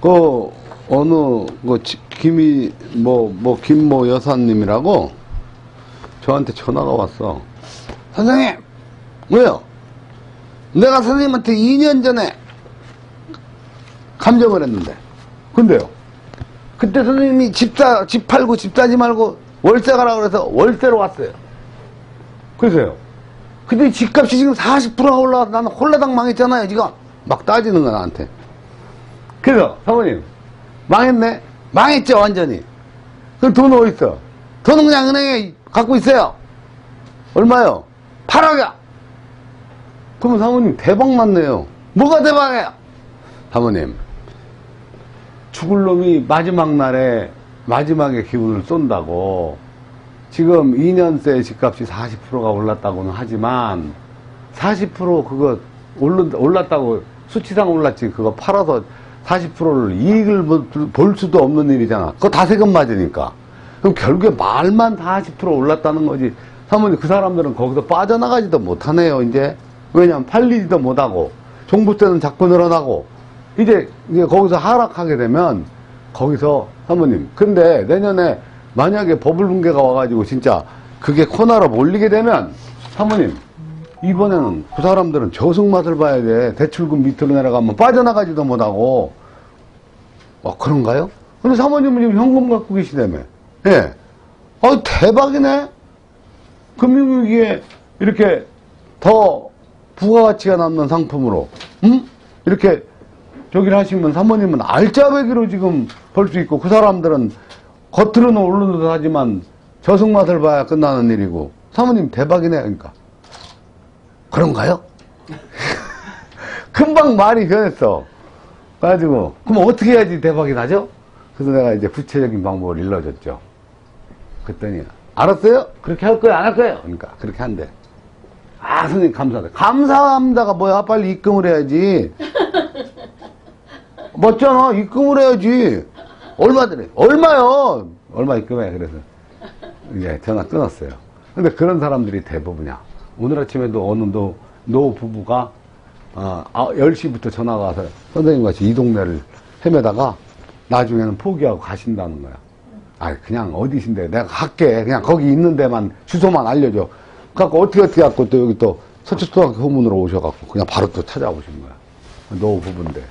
그 어느 김모 여사님이라고 저한테 전화가 왔어. 선생님, 왜요? 내가 선생님한테 2년 전에 감정을 했는데, 근데요, 그때 선생님이 집 팔고 집 사지 말고 월세 가라 그래서 월세로 왔어요. 그래서요, 근데 집값이 지금 40%가 올라와서 나는 홀라당 망했잖아요, 지금. 막 따지는 거야, 나한테. 그래서 사모님, 망했네? 망했죠, 완전히. 그 돈 어딨어? 돈은 그냥 은행에 갖고 있어요. 얼마요? 8억이야. 그러면 사모님 대박 났네요. 뭐가 대박이에요? 사모님, 죽을 놈이 마지막 날에 마지막에 기운을 쏜다고. 지금 2년새 집값이 40%가 올랐다고는 하지만 40% 그거 올랐다고 수치상 올랐지. 그거 팔아서 40%를 이익을 볼 수도 없는 일이잖아. 그거 다 세금 맞으니까. 그럼 결국에 말만 40% 올랐다는 거지. 사모님, 그 사람들은 거기서 빠져나가지도 못하네요, 이제. 왜냐면 팔리지도 못하고, 종부세는 자꾸 늘어나고, 이제 거기서 하락하게 되면, 거기서, 사모님, 근데 내년에 만약에 버블붕괴가 와가지고 진짜 그게 코너로 몰리게 되면, 사모님, 이번에는 그 사람들은 저승맛을 봐야 돼. 대출금 밑으로 내려가면 빠져나가지도 못하고. 그런가요? 근데 사모님은 지금 현금 갖고 계시다며. 예. 대박이네? 금융위기에 이렇게 더 부가가치가 남는 상품으로, 이렇게 저기를 하시면 사모님은 알짜배기로 지금 벌 수 있고, 그 사람들은 겉으로는 오르는 듯 하지만 저승맛을 봐야 끝나는 일이고, 사모님 대박이네, 그러니까. 그런가요? 금방 말이 변했어. 그래가지고, 그럼 어떻게 해야지 대박이 나죠? 그래서 내가 이제 구체적인 방법을 일러줬죠. 그랬더니, 알았어요? 그렇게 할 거예요? 안 할 거예요? 그러니까, 그렇게 한대. 아, 선생님, 감사합니다. 감사합니다가 뭐야? 빨리 입금을 해야지. 맞잖아. 입금을 해야지. 얼마 드려? 얼마요? 얼마 입금해? 그래서, 이제 전화 끊었어요. 근데 그런 사람들이 대부분이야. 오늘 아침에도 어느 노 부부가 10시부터 전화가 와서 선생님 같이 이 동네를 헤매다가 나중에는 포기하고 가신다는 거야. 그냥 어디신데 내가 갈게. 그냥 거기 있는 데만 주소만 알려줘. 그래갖고 어떻게 갖고 또 여기 또 서초초등학교 후문으로 오셔갖고 그냥 바로 또 찾아오신 거야. 노 부부인데.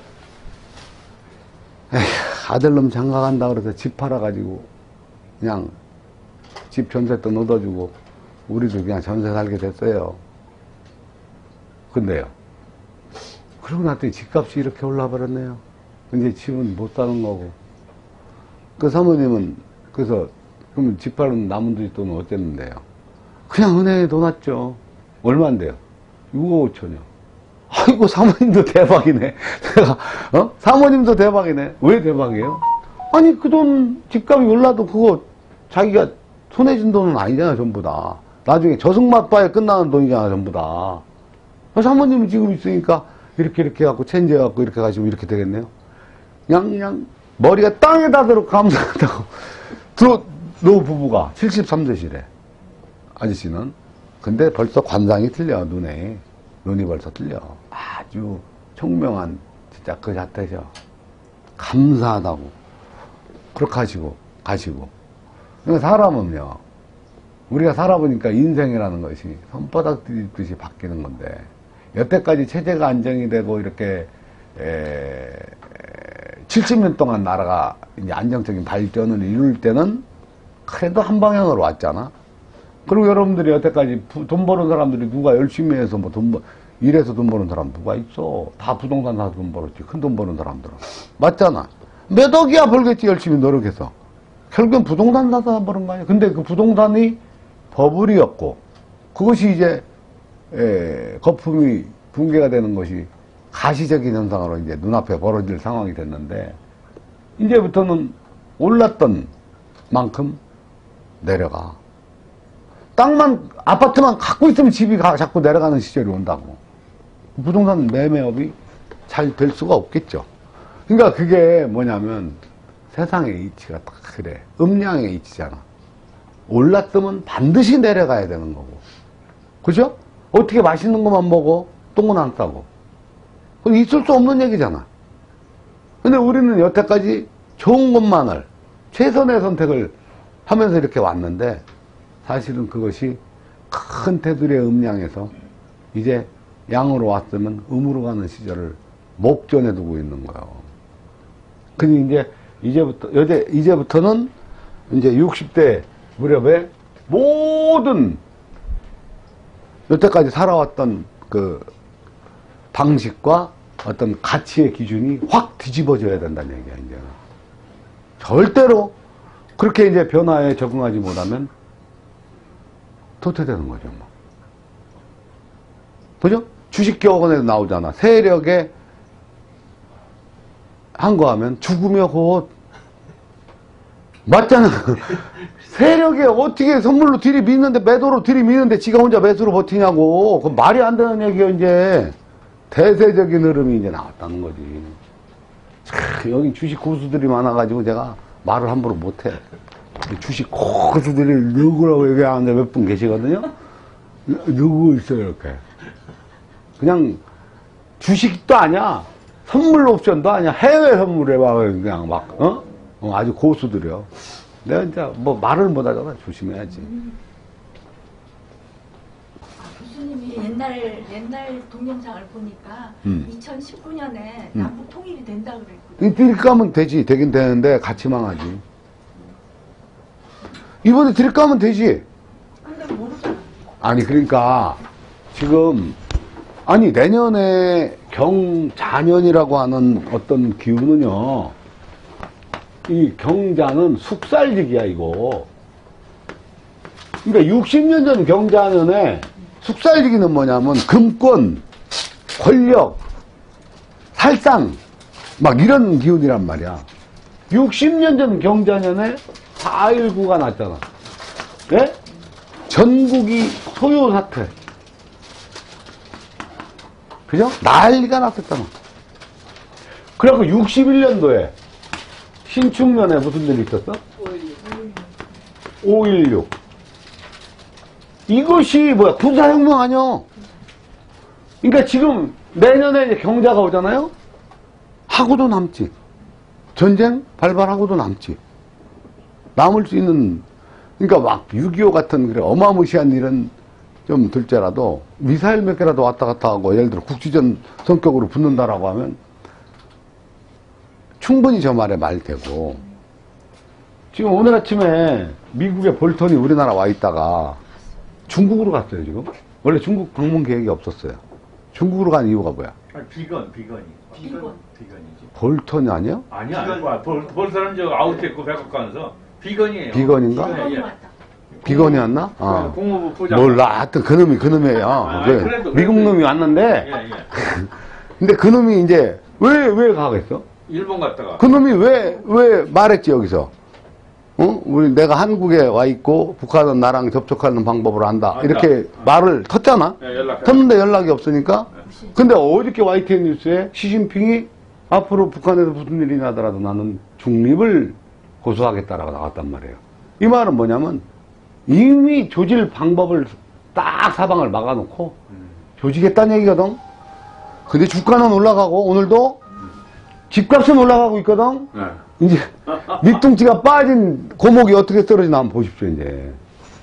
아들놈 장가간다 그래서 집 팔아가지고 그냥 집 전세돈 얻어주고 우리도 그냥 전세 살게 됐어요. 근데요, 그러고 났더니 집값이 이렇게 올라버렸네요. 이제 집은 못 사는 거고. 그 사모님은 그래서 그럼 집 팔은 남은 돈은 어땠는데요? 그냥 은행에 넣어놨죠. 얼마인데요? 6억 5천이요. 아이고, 사모님도 대박이네. 내가 사모님도 대박이네. 왜 대박이에요? 아니, 그 돈 집값이 올라도 그거 자기가 손해 준 돈은 아니잖아, 전부 다. 나중에 저승맛바에 끝나는 돈이잖아, 전부 다. 사모님이 지금 있으니까 이렇게 해갖고 체인지해갖고 이렇게 가시면 이렇게 되겠네요. 그냥 머리가 땅에 닿도록 감사하다고. 노 부부가 73세시래. 아저씨는. 근데 벌써 관상이 틀려, 눈이 벌써 틀려. 아주 총명한, 진짜 그 자태죠. 감사하다고. 그렇게 가시고. 그러니까 사람은요, 우리가 살아보니까 인생이라는 것이 손바닥 뒤집듯이 바뀌는 건데, 여태까지 체제가 안정이 되고, 이렇게, 70년 동안 나라가 이제 안정적인 발전을 이룰 때는 그래도 한 방향으로 왔잖아. 그리고 여러분들이 여태까지 돈 버는 사람들이 누가 열심히 해서 일해서 돈 버는 사람 누가 있어? 다 부동산 사서 돈 벌었지. 큰 돈 버는 사람들은. 맞잖아. 몇 억이야 벌겠지, 열심히 노력해서. 결국엔 부동산 사서 버는 거 아니야. 근데 그 부동산이 버블이었고, 그것이 이제, 거품이 붕괴가 되는 것이 가시적인 현상으로 이제 눈앞에 벌어질 상황이 됐는데, 이제부터는 올랐던 만큼 내려가. 아파트만 갖고 있으면 집이 자꾸 내려가는 시절이 온다고. 부동산 매매업이 잘 될 수가 없겠죠. 그러니까 그게 뭐냐면 세상의 이치가 딱 그래. 음량의 이치잖아. 올랐으면 반드시 내려가야 되는 거고. 그죠? 어떻게 맛있는 것만 먹어? 똥은 안 싸고. 그건 있을 수 없는 얘기잖아. 근데 우리는 여태까지 좋은 것만을, 최선의 선택을 하면서 이렇게 왔는데, 사실은 그것이 큰 테두리의 음양에서 이제 양으로 왔으면 음으로 가는 시절을 목전에 두고 있는 거예요. 근데 이제부터는 이제 60대 무렵에 모든 여태까지 살아왔던 그 방식과 어떤 가치의 기준이 확 뒤집어져야 된다는 얘기야, 이제. 절대로 그렇게 이제 변화에 적응하지 못하면 도태되는 거죠, 뭐. 그죠? 주식교원에도 나오잖아. 세력에 항거하면 죽으며 곧. 맞잖아. 세력에 어떻게 선물로 들이미는데, 매도로 들이미는데 지가 혼자 매수로 버티냐고. 그건 말이 안 되는 얘기야, 이제. 대세적인 흐름이 이제 나왔다는 거지. 참, 여기 주식 고수들이 많아가지고 제가 말을 함부로 못해. 주식 고수들이 누구라고 얘기하는데 몇 분 계시거든요? 누구 있어요, 이렇게. 그냥 주식도 아니야. 선물 옵션도 아니야. 해외 선물에 막 그냥 막, 아주 고수들이요. 내가 진짜 뭐 말을 못 하잖아. 조심해야지. 교수님이 옛날 동영상을 보니까 2019년에 남북 통일이 된다 그랬거든요. 들까면 되지. 되긴 되는데 같이 망하지. 이번에 들까면 되지. 근데 모르잖아. 아니 그러니까 지금 아니 내년에 경자년이라고 하는 어떤 기운은요. 이 경자는 숙살직이야 이거. 그러니까 60년 전 경자년에 숙살직이는 뭐냐면 금권, 권력, 살상 막 이런 기운이란 말이야. 60년 전 경자년에 4.19가 났잖아. 예? 전국이 소요 사태. 그죠? 난리가 났었잖아. 그래갖고 61년도에 신축년에 무슨 일이 있었어? 5.16. 이것이 뭐야? 군사혁명 아니야? 그러니까 지금 내년에 이제 경자가 오잖아요? 하고도 남지. 전쟁 발발하고도 남지. 남을 수 있는, 그러니까 막 6.25 같은 그래 어마무시한 일은 좀 둘째라도 미사일 몇 개라도 왔다 갔다 하고 예를 들어 국지전 성격으로 붙는다라고 하면 충분히 저 말에 말 되고. 지금 오늘 아침에 미국의 볼턴이 우리나라 와 있다가 중국으로 갔어요, 지금. 원래 중국 방문 계획이 없었어요. 중국으로 간 이유가 뭐야? 아니, 비건이지. 볼턴이 아니야? 아니야. 볼턴은 저 아웃했고 백악관에서 비건이에요. 비건인가? 예. 비건이었나? 아. 국무부 부장. 몰라. 하여튼 그놈이에요. 그래도 미국 놈이 왔는데. 예. 근데 그놈이 이제 왜 가겠어? 일본 갔다가. 그놈이 왜 말했지, 여기서? 내가 한국에 와 있고, 북한은 나랑 접촉하는 방법을 안다. 이렇게 말을 텄잖아? 예, 연락해. 텄는데 연락이 없으니까. 근데 어저께 YTN 뉴스에 시진핑이 앞으로 북한에서 무슨 일이 나더라도 나는 중립을 고수하겠다라고 나왔단 말이에요. 이 말은 뭐냐면, 이미 조질 방법을 딱 사방을 막아놓고, 조지겠다는 얘기거든? 근데 주가는 올라가고, 오늘도 집값은 올라가고 있거든? 네. 이제 밑둥치가 빠진 고목이 어떻게 떨어지나 한번 보십시오, 이제.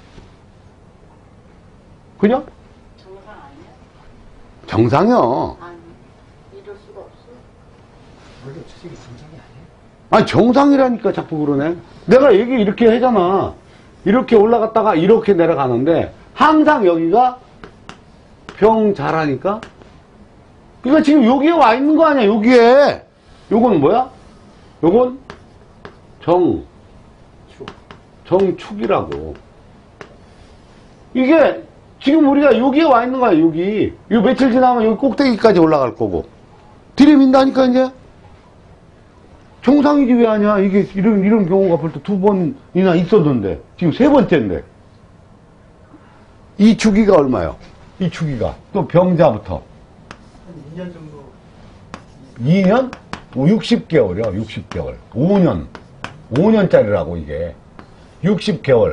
그죠? 정상 아니야? 정상이요. 아니, 이럴 수가 없어. 원래 주식이 정상이 아니에요? 아니, 정상이라니까 자꾸 그러네. 내가 얘기 이렇게 하잖아. 이렇게 올라갔다가 이렇게 내려가는데, 항상 여기가 병자라니까? 그러니까 지금 여기에 와 있는 거 아니야, 여기에. 요건 뭐야? 요건 정축이라고. 이게 지금 우리가 여기에 와 있는 거야, 여기. 요 며칠 지나면 여기 꼭대기까지 올라갈 거고. 들이민다니까, 이제. 정상이지 왜 하냐? 이게 이런 경우가 벌써 2번이나 있었는데. 지금 3번째인데. 이 주기가 얼마요? 이 주기가. 또 병자부터. 한 2년 정도. 2년? 60개월이요, 60개월. 5년. 5년짜리라고, 이게. 60개월.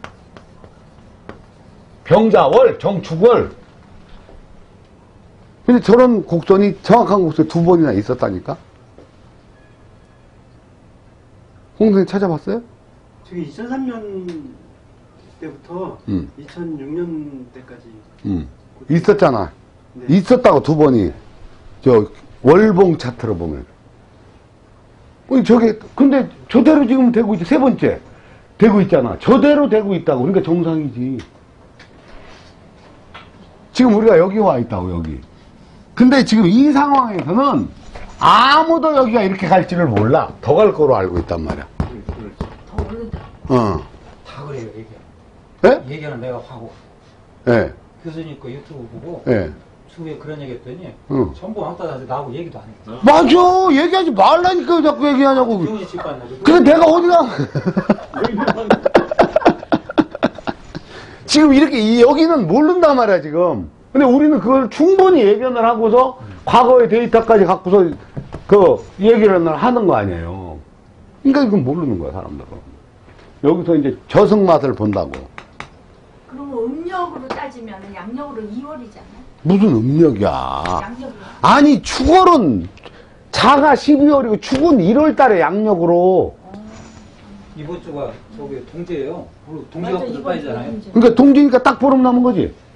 병자월, 정축월. 근데 저런 곡선이, 정확한 곡선이 2번이나 있었다니까? 홍 선생 찾아봤어요? 저기 2003년 때부터 2006년 때까지 있었잖아. 네. 있었다고 두 번이. 저 월봉 차트로 보면. 저게 근데 저대로 지금 되고 있지. 세 번째 되고 있잖아. 저대로 되고 있다고. 그러니까 정상이지. 지금 우리가 여기 와 있다고 여기. 근데 지금 이 상황에서는 아무도 여기가 이렇게 갈지를 몰라. 더 갈 거로 알고 있단 말이야. 더 오른다. 다 그래요, 얘기. 예? 얘기는 내가 하고. 예. 교수님 거 유튜브 보고. 예. 주에 그런 얘기 했더니. 응. 전부 왕따 나서 나하고 얘기도 안 해. 맞아. 얘기하지 말라니까 왜 자꾸 얘기하냐고. 교훈이 집 갔나. 근데 내가 어디가 지금 이렇게 여기는 모른단 말이야 지금. 근데 우리는 그걸 충분히 예견을 하고서 과거의 데이터까지 갖고서 그 얘기를 하는 거 아니에요. 그러니까 이건 모르는 거야 사람들은. 여기서 이제 저승 맛을 본다고. 그러면 음력으로 따지면 양력으로 2월이잖아. 무슨 음력이야. 양력으로. 아니 축월은 자가 12월이고 축은 1월 달에 양력으로. 이번 주가 저기 동제예요. 동제가 맞아, 이번 끝까지잖아요. 주. 그러니까 동지니까 딱 보름 남은 거지.